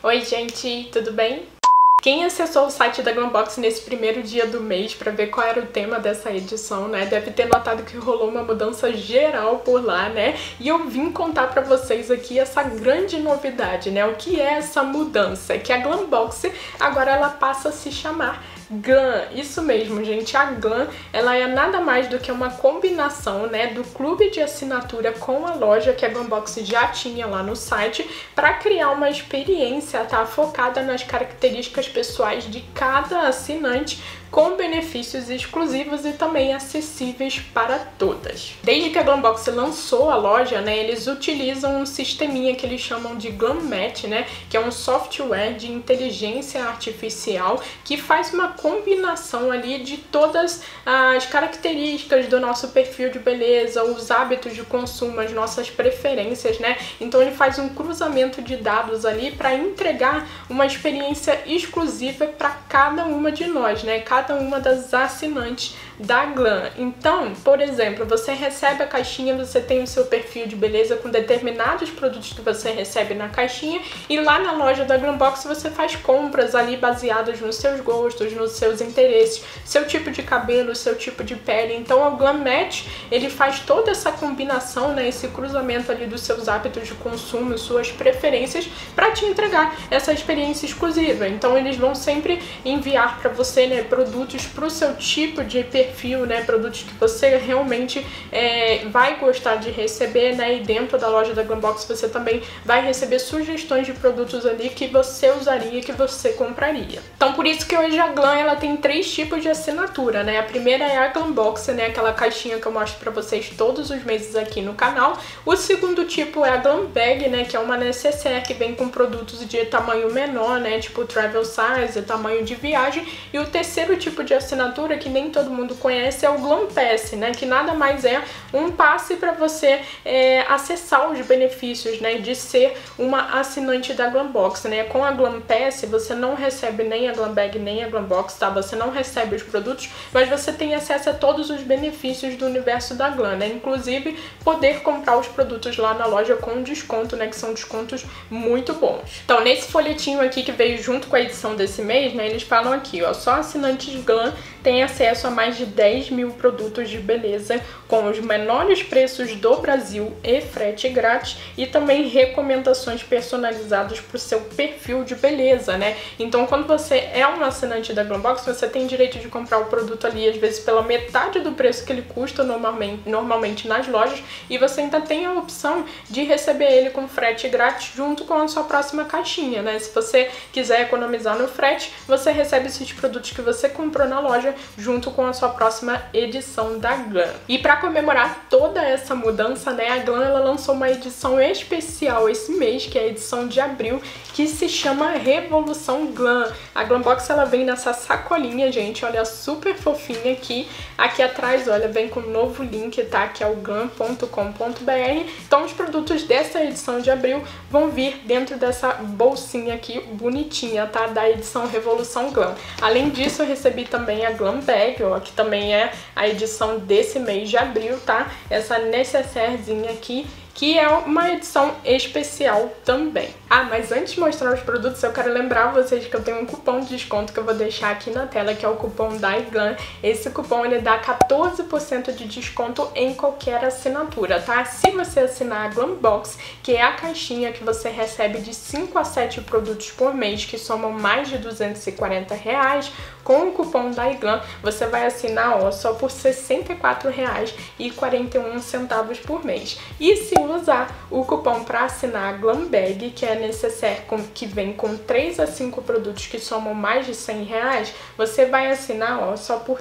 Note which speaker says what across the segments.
Speaker 1: Oi gente, tudo bem? Quem acessou o site da Glambox nesse primeiro dia do mês para ver qual era o tema dessa edição, né, deve ter notado que rolou uma mudança geral por lá, né? E eu vim contar para vocês aqui essa grande novidade, né? O que é essa mudança? É que a Glambox agora ela passa a se chamar Glam. Isso mesmo, gente. A Glam, ela é nada mais do que uma combinação, né, do clube de assinatura com a loja que a Glambox já tinha lá no site para criar uma experiência, tá, focada nas características pessoais de cada assinante, com benefícios exclusivos e também acessíveis para todas. Desde que a Glambox lançou a loja, né, eles utilizam um sisteminha que eles chamam de Glam Match, né, que é um software de inteligência artificial que faz uma combinação ali de todas as características do nosso perfil de beleza, os hábitos de consumo, as nossas preferências, né? Então ele faz um cruzamento de dados ali para entregar uma experiência exclusiva para cada uma de nós, né? Cada uma das assinantes da Glam. Então, por exemplo, você recebe a caixinha, você tem o seu perfil de beleza com determinados produtos que você recebe na caixinha e lá na loja da Glambox você faz compras ali baseadas nos seus gostos, nos seus interesses, seu tipo de cabelo, seu tipo de pele. Então o Glam Match, ele faz toda essa combinação, né, esse cruzamento ali dos seus hábitos de consumo, suas preferências, para te entregar essa experiência exclusiva. Então eles vão sempre enviar para você, né, produtos para o seu tipo de perfil, né, produtos que você realmente vai gostar de receber, né, e dentro da loja da Glambox você também vai receber sugestões de produtos ali que você usaria, que você compraria. Então por isso que hoje a Glam, ela tem 3 tipos de assinatura, né? A primeira é a Glambox, né, aquela caixinha que eu mostro pra vocês todos os meses aqui no canal. O segundo tipo é a Glam Bag, né, que é uma necessaire que vem com produtos de tamanho menor, né, tipo travel size, tamanho de viagem. E o terceiro tipo de assinatura, que nem todo mundo conhece, é o Glam Pass, né, que nada mais é um passe para você acessar os benefícios, né, de ser uma assinante da Glambox, né? Com a Glam Pass você não recebe nem a Glam Bag nem a Glambox, tá? Você não recebe os produtos, mas você tem acesso a todos os benefícios do universo da Glam, né? Inclusive poder comprar os produtos lá na loja com desconto, né, que são descontos muito bons. Então nesse folhetinho aqui que veio junto com a edição desse mês, né, eles falam aqui, ó, só assinantes Glam têm acesso a mais de 10 mil produtos de beleza com os menores preços do Brasil e frete grátis e também recomendações personalizadas para o seu perfil de beleza, né? Então quando você é um assinante da Glambox, você tem direito de comprar o produto ali às vezes pela metade do preço que ele custa normalmente nas lojas, e você ainda tem a opção de receber ele com frete grátis junto com a sua próxima caixinha, né? Se você quiser economizar no frete, você recebe esses produtos que você comprou na loja junto com a sua próxima edição da Glam. E para comemorar toda essa mudança, né, a Glam, ela lançou uma edição especial esse mês, que é a edição de abril, que se chama Revolução Glam. A Glambox, ela vem nessa sacolinha, gente, olha, super fofinha aqui. Aqui atrás, olha, vem com um novo link, tá, que é o glam.com.br. Então os produtos dessa edição de abril vão vir dentro dessa bolsinha aqui bonitinha, tá, da edição Revolução Glam. Além disso, eu recebi também a Glam Bag, ó, que também é a edição desse mês de abril, tá? Essa necessairezinha aqui, que é uma edição especial também. Ah, mas antes de mostrar os produtos, eu quero lembrar vocês que eu tenho um cupom de desconto que eu vou deixar aqui na tela, que é o cupom DAIGLAM. Esse cupom, ele dá 14% de desconto em qualquer assinatura, tá? Se você assinar a Glambox, que é a caixinha que você recebe de 5 a 7 produtos por mês, que somam mais de R$240, com o cupom DAIGLAM, você vai assinar, ó, só por R$64,41 por mês. E se usar o cupom para assinar a Glam Bag, que é necessaire, que vem com 3 a 5 produtos que somam mais de R$100, você vai assinar, ó, só por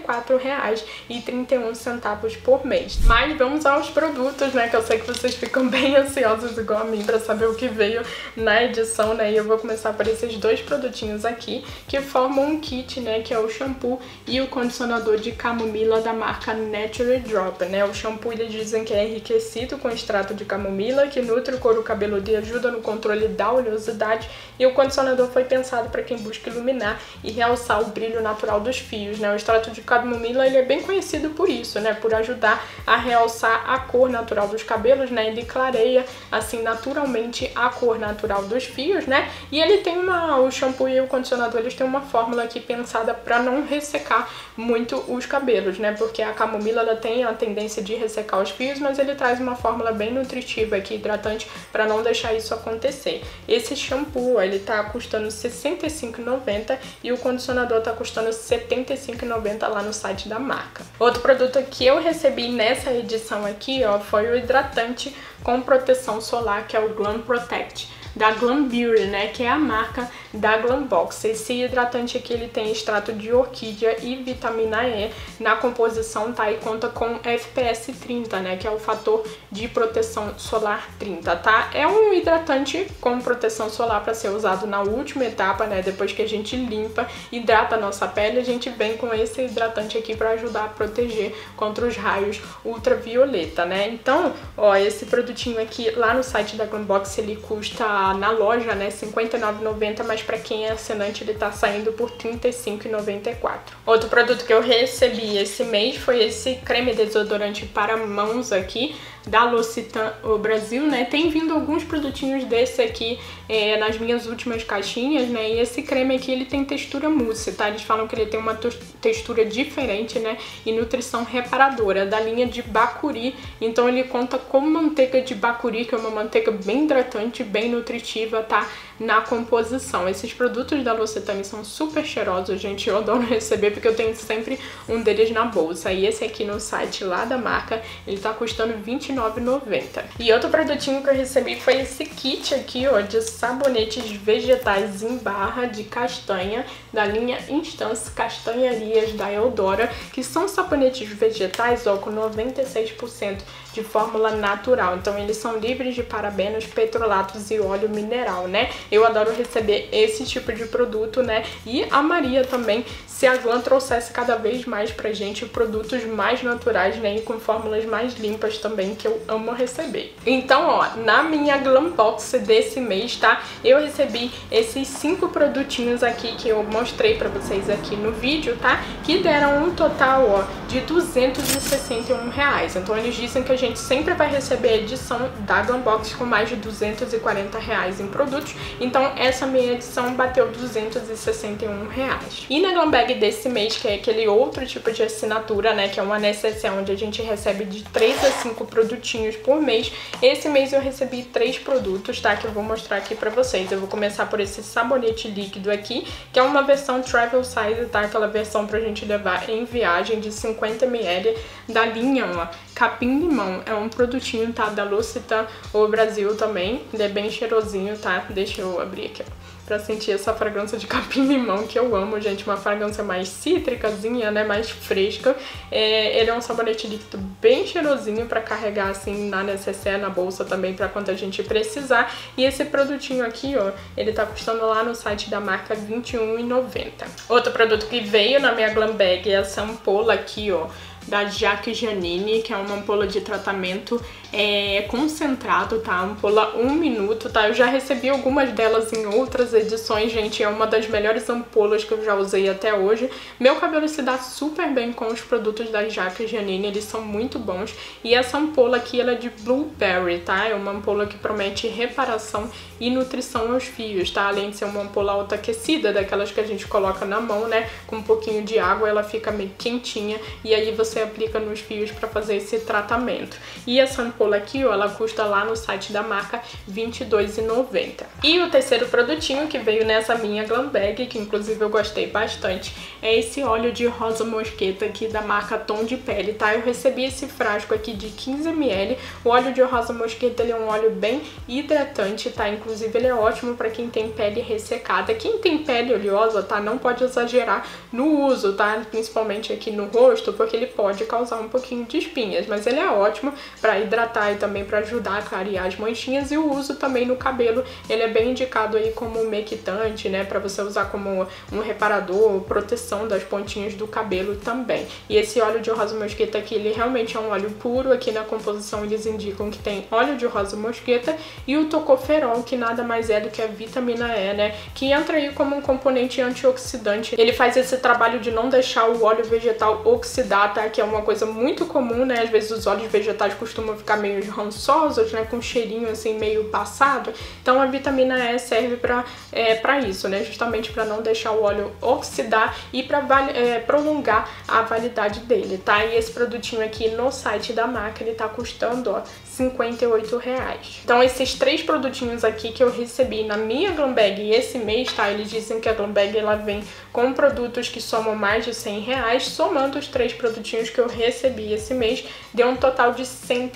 Speaker 1: R$34,31 por mês. Mas vamos aos produtos, né, que eu sei que vocês ficam bem ansiosos igual a mim para saber o que veio na edição, né, e eu vou começar por esses 2 produtinhos aqui, que formam um kit, né, que é o shampoo e o condicionador de camomila da marca Nature Drop, né. O shampoo, eles dizem que é enriquecido com extrato extrato de camomila, que nutre o couro cabeludo e ajuda no controle da oleosidade. E o condicionador foi pensado para quem busca iluminar e realçar o brilho natural dos fios, né? O extrato de camomila, ele é bem conhecido por isso, né? Por ajudar a realçar a cor natural dos cabelos, né? Ele clareia, assim, naturalmente a cor natural dos fios, né? E ele tem o shampoo e o condicionador, eles têm uma fórmula aqui pensada para não ressecar muito os cabelos, né? Porque a camomila, ela tem a tendência de ressecar os fios, mas ele traz uma fórmula bem nutritiva aqui, hidratante, para não deixar isso acontecer. Esse shampoo, ele tá custando R$ 65,90 e o condicionador tá custando R$ 75,90 lá no site da marca. Outro produto que eu recebi nessa edição aqui, ó, foi o hidratante com proteção solar, que é o Glam Protect, da Glam Beauty, né, que é a marca da Glambox. Esse hidratante aqui, ele tem extrato de orquídea e vitamina E na composição, tá? E conta com FPS 30, né, que é o fator de proteção solar 30, tá? É um hidratante com proteção solar para ser usado na última etapa, né, depois que a gente limpa, hidrata a nossa pele, a gente vem com esse hidratante aqui para ajudar a proteger contra os raios ultravioleta, né? Então, ó, esse produtinho aqui lá no site da Glambox, ele custa na loja, né, R$ 59,90, mas para quem é assinante ele tá saindo por R$ 35,94. Outro produto que eu recebi esse mês foi esse creme desodorante para mãos aqui, da L'Occitane au Brasil, né? Tem vindo alguns produtinhos desse aqui nas minhas últimas caixinhas, né? E esse creme aqui, ele tem textura mousse, tá? Eles falam que ele tem uma textura diferente, né? E nutrição reparadora, da linha de bacuri. Então ele conta com manteiga de bacuri, que é uma manteiga bem hidratante, bem nutritiva, tá? Na composição. Esses produtos da L'Occitane são super cheirosos, gente. Eu adoro receber porque eu tenho sempre um deles na bolsa. E esse aqui no site lá da marca, ele tá custando R$ 29,90. E outro produtinho que eu recebi foi esse kit aqui, ó, de sabonetes vegetais em barra de castanha, da linha Instance Castanharias da Eudora, que são sabonetes vegetais, ó, com 96% de fórmula natural. Então eles são livres de parabenos, petrolatos e óleo mineral, né? Eu adoro receber esse tipo de produto, né? E amaria também se a Glam trouxesse cada vez mais pra gente produtos mais naturais, né? E com fórmulas mais limpas também, que eu amo receber. Então, ó, na minha Glambox desse mês, tá? Eu recebi esses 5 produtinhos aqui que eu mostrei pra vocês aqui no vídeo, tá? Que deram um total, ó, de R$ 261 reais. Então eles dizem que a gente sempre vai receber a edição da Glambox com mais de R$ 240 reais em produtos. Então essa minha edição bateu R$ 261 reais. E na Glambag desse mês, que é aquele outro tipo de assinatura, né, que é uma necessaire onde a gente recebe de 3 a 5 produtinhos por mês, esse mês eu recebi 3 produtos, tá, que eu vou mostrar aqui pra vocês. Eu vou começar por esse sabonete líquido aqui, que é uma versão travel size, tá, aquela versão pra gente levar em viagem, de 50 ml, da linha, ó, Capim Limão. É um produtinho, tá, da L'Occitane au Brasil também, ele é bem cheirosinho, tá, deixa eu abrir aqui, ó, pra sentir essa fragrância de capim-limão, que eu amo, gente, uma fragrância mais cítricazinha, né, mais fresca. Ele é um sabonete líquido bem cheirosinho pra carregar, assim, na necessaire, na bolsa também, pra quando a gente precisar. E esse produtinho aqui, ó, ele tá custando lá no site da marca R$ 21,90. Outro produto que veio na minha Glambag é essa ampola aqui, ó, da Jacques Janine, que é uma ampola de tratamento concentrado, tá? Ampola 1 minuto, tá? Eu já recebi algumas delas em outras edições, gente. É uma das melhores ampolas que eu já usei até hoje. Meu cabelo se dá super bem com os produtos da Jacques Janine, eles são muito bons. E essa ampola aqui, ela é de blueberry, tá? É uma ampola que promete reparação e nutrição aos fios, tá? Além de ser uma ampola autoaquecida, daquelas que a gente coloca na mão, né? Com um pouquinho de água, ela fica meio quentinha e aí você aplica nos fios para fazer esse tratamento. E essa ampola aqui, ó, ela custa lá no site da marca R$ 22,90. E o terceiro produtinho que veio nessa minha Glambag, que inclusive eu gostei bastante, é esse óleo de rosa mosqueta aqui da marca Tom de Pele, tá? Eu recebi esse frasco aqui de 15 ml. O óleo de rosa mosqueta, ele é um óleo bem hidratante, tá? Inclusive ele é ótimo para quem tem pele ressecada. Quem tem pele oleosa, tá? Não pode exagerar no uso, tá? Principalmente aqui no rosto, porque ele pode pode causar um pouquinho de espinhas, mas ele é ótimo para hidratar e também para ajudar a clarear as manchinhas, e o uso também no cabelo, ele é bem indicado aí como umectante, né, para você usar como um reparador, proteção das pontinhas do cabelo também. E esse óleo de rosa mosqueta aqui, ele realmente é um óleo puro. Aqui na composição eles indicam que tem óleo de rosa mosqueta e o tocoferol, que nada mais é do que a vitamina E, né, que entra aí como um componente antioxidante. Ele faz esse trabalho de não deixar o óleo vegetal oxidar, tá, que é uma coisa muito comum, né, às vezes os óleos vegetais costumam ficar meio rançosos, né, com um cheirinho assim meio passado. Então a vitamina E serve para isso, né, justamente para não deixar o óleo oxidar e para prolongar a validade dele, tá? E esse produtinho aqui no site da marca, ele tá custando, ó, R$58. Então esses 3 produtinhos aqui que eu recebi na minha Glam Bag esse mês, tá? Eles dizem que a Glam Bag, ela vem com produtos que somam mais de R$100, somando os 3 produtinhos que eu recebi esse mês, deu um total de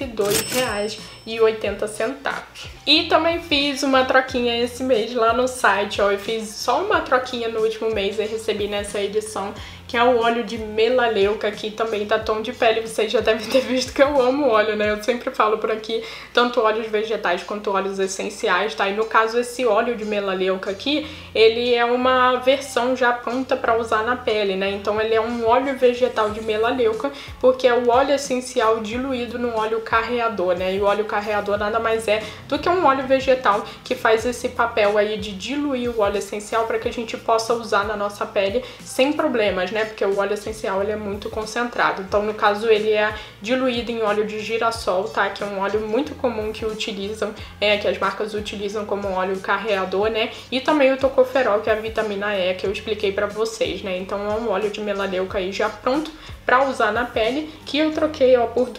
Speaker 1: R$102,80. E também fiz uma troquinha esse mês lá no site, ó, eu fiz só uma troquinha no último mês e recebi nessa edição, que é o óleo de melaleuca, aqui também da Tom de Pele. Vocês já devem ter visto que eu amo óleo, né? Eu sempre falo por aqui, tanto óleos vegetais quanto óleos essenciais, tá? E no caso, esse óleo de melaleuca aqui, ele é uma versão já pronta para usar na pele, né? Então ele é um óleo vegetal de melaleuca, porque é o óleo essencial diluído no óleo carreador, né? E o óleo carreador nada mais é do que um óleo vegetal que faz esse papel aí de diluir o óleo essencial para que a gente possa usar na nossa pele sem problemas, né? Porque o óleo essencial, ele é muito concentrado. Então, no caso, ele é diluído em óleo de girassol, tá? Que é um óleo muito comum que utilizam, que as marcas utilizam como óleo carreador, né? E também o tocoferol, que é a vitamina E, que eu expliquei pra vocês, né? Então, é um óleo de melaleuca aí já pronto pra usar na pele, que eu troquei, ó, por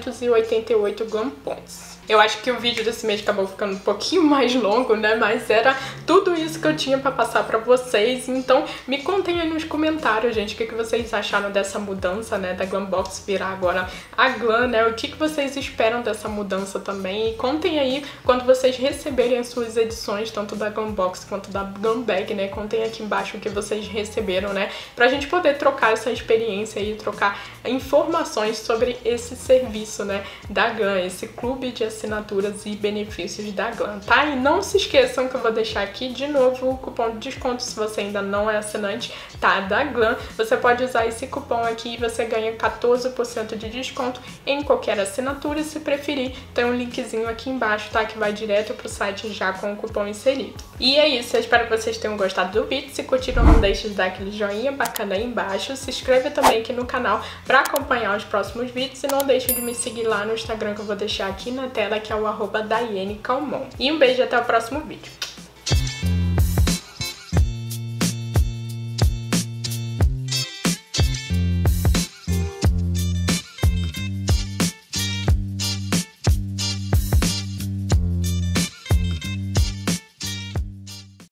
Speaker 1: 288 Glam Points. Eu acho que o vídeo desse mês acabou ficando um pouquinho mais longo, né? Mas era tudo isso que eu tinha pra passar pra vocês. Então, me contem aí nos comentários, gente, o que vocês acharam dessa mudança, né? Da Glambox virar agora a Glam, né? O que vocês esperam dessa mudança também. E contem aí quando vocês receberem as suas edições, tanto da Glambox quanto da Glam Bag, né? Contem aqui embaixo o que vocês receberam, né? Pra gente poder trocar essa experiência e trocar informações sobre esse serviço, né? Da Glam, esse clube de assinaturas e benefícios da Glam, tá? E não se esqueçam que eu vou deixar aqui de novo o cupom de desconto se você ainda não é assinante, tá? Da Glam. Você pode usar esse cupom aqui e você ganha 14% de desconto em qualquer assinatura. Se preferir, tem um linkzinho aqui embaixo, tá? Que vai direto pro site já com o cupom inserido. E é isso, eu espero que vocês tenham gostado do vídeo. Se curtiram, não deixe de dar aquele joinha bacana aí embaixo. Se inscreva também aqui no canal pra acompanhar os próximos vídeos e não deixe de me seguir lá no Instagram, que eu vou deixar aqui na tela, que é o @DaianeCalmon. E um beijo, até o próximo vídeo.